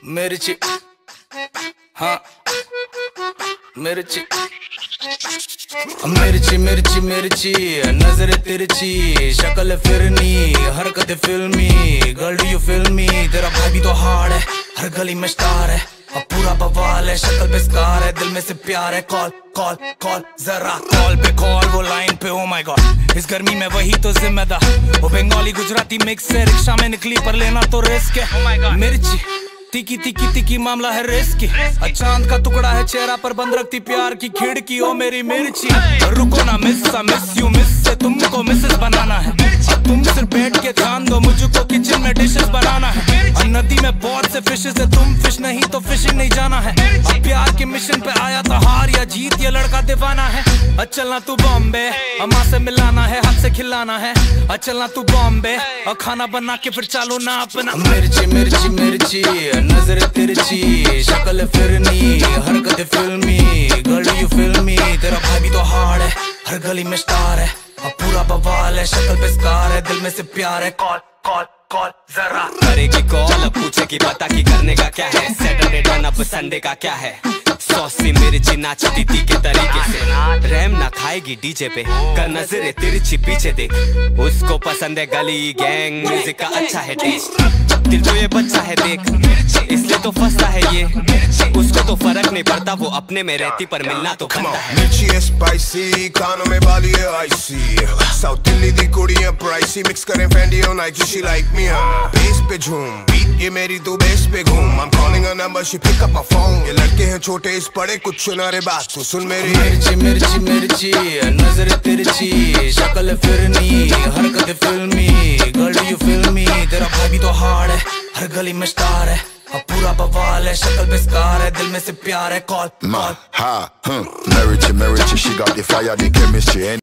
मिर्ची, हाँ मिर्ची, मिर्ची मिर्ची मिर्ची, नजर तिरछी, शक्ल फिरनी, हरकत फिल्मी, girl do you feel me? तेरा भाई भी तो हार्ड है, हर गली में स्टार है, अब पूरा बवाल है, शक्ल पे स्कार है, दिल में से प्यार है। कॉल कॉल कॉल जरा कॉल पे कॉल, वो लाइन पे ओ माय गॉड, इस गर्मी में वही तो जिम्मेदार। वो बंगाली गुजराती मिक्स है, रिक्शा में निकली पर लेना तो रिस्क है। मिर्ची तिकी तिकी तिकी, मामला है रिस्की, चांद का टुकड़ा है चेहरा पर बंद रखती प्यार की खिड़की। ओ मेरी मिर्ची, रुको ना मिस यू मिस से तुमको मिसेस बनाना है, तुम सिर्फ बैठ के ध्यान दो, मुझको किचन में डिशेस बनाना है। नदी में बहुत से फिशेस है, तुम फिश नहीं तो फिशिंग नहीं जाना है। प्यार के मिशन पे आया था, हार या जीत ये लड़का दीवाना है। चलना तू बॉम्बे, अम्मा से मिलाना है, हाथ से खिलाना है। चलना तू बॉम्बे, और खाना बना के फिर चालू ना अपना। मिर्ची मिर्ची मिर्ची, नजर तिरछी, शक्ल फिरनी, हरकत फिल्मी, गर्ल यू फिल्मी। तेरा भाई भी तो हार्ड है, हर गली में स्टार है, अब पूरा बवाल है, शक्ल पे स्कार है, दिल में से प्यार है। कॉल कॉल कॉल जरा करेगी कॉल, अब पूछे कि पता कि करने का क्या है, सैटरडे टर्न अप संडे का क्या है। सॉसी मिर्ची नाचती थी के तरीके से, रहम ना खाएगी डीजे पे, कर नजरे तिरछी पीछे देख, उसको पसंद है गली गैंग म्यूजिक का अच्छा है टेस्ट। दिल तो ये बच्चा है देख, इसलिए तो फंसा है ये, उसको तो फर्क नहीं पड़ता, वो अपने में रहती पर मिलना तो बनता है। मिर्ची है स्पाइसी, कानों में बाली है आईसी, साउथ दिल्ली दी कुड़ी है प्राइसी, मिक्स करें फैंडी और Nike, she like me bass पे झूम, बीट ये मेरी तू बेस पे घूम। I'm calling her number, she pick up my phone, ये लड़के हैं छोटे इस बड़े कुछ सुना रे बात तो सुन मेरी। मिर्ची मिर्ची मिर्ची, नजर तिरछी, शक्ल फिरनी, हरकत फिल्मी, गर्ल यू फिल्मी। तेरा भाई भी तो हार्ड है, हर गली में स्टार है, अब पूरा बवाल है, शक्ल पे स्कार है, दिल में से प्यार है। Call Mirchi, she got the fire, the chemistry.